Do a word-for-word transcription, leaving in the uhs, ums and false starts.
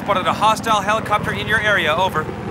spotted a hostile helicopter in your area, over.